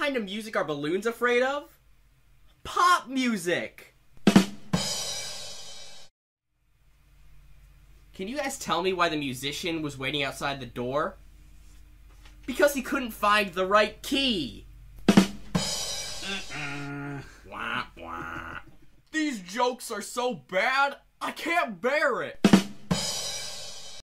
kind of music are balloons afraid of? Pop music! Can you guys tell me why the musician was waiting outside the door? Because he couldn't find the right key! Wah, wah. These jokes are so bad, I can't bear it!